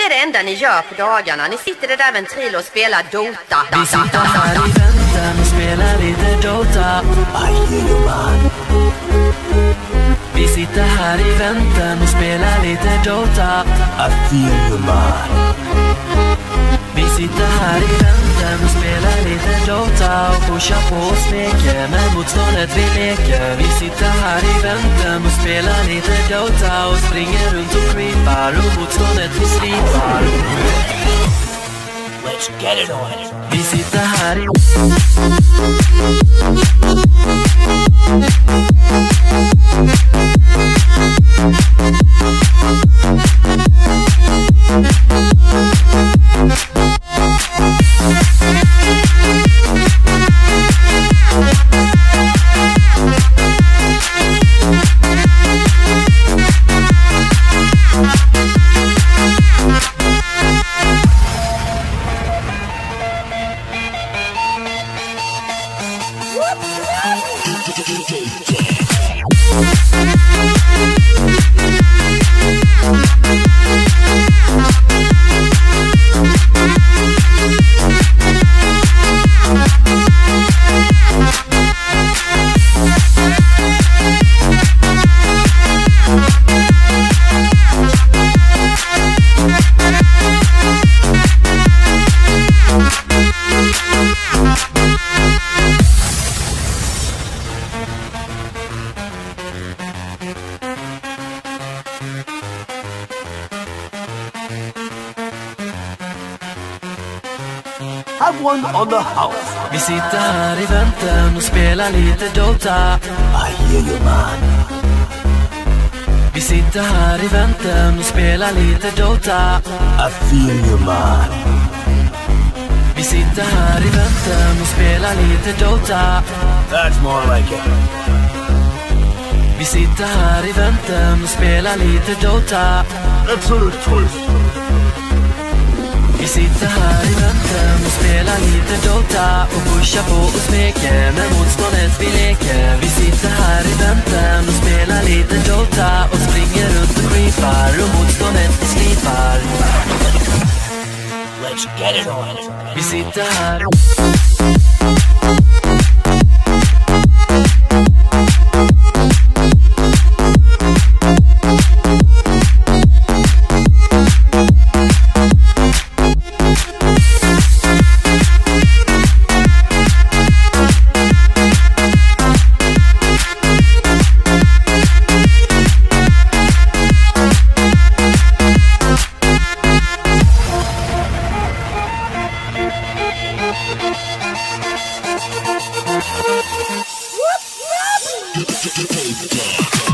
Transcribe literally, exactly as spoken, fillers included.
är det enda ni gör på dagarna. Ni sitter i där ventrilo och spelar Dota. Vi sitter här i väntan och spelar lite Dota. Ajajamän. Vi sitter här i väntan och spelar lite Dota. Ajajamän. Vi sitter här i väntan och spelar lite Dota och pushar på och smeker med motståndet vi leker. Vi sitter här i väntan och spelar lite Dota och springer runt och creepar och motståndet vi slipar. Let's get it on. Vi sitter här i Have one on the house. Vi sitter här i väntan och spelar lite Dota. Ajajamän. Vi sitter här i väntan och spelar lite Dota. Ajajamän. Vi sitter här i väntan och spelar lite Dota. That's more like it. Vi sitter här i väntan och spelar lite Dota. That's a twist. Vi sitter här i väntan och spelar lite Dota och pushar på och smeker med motståndet vi leker. Vi sitter här i väntan och spelar lite Dota och springer runt och creepar och motståndet vi slipar. Let's get it on. Vi sitter här Whoop, whoop.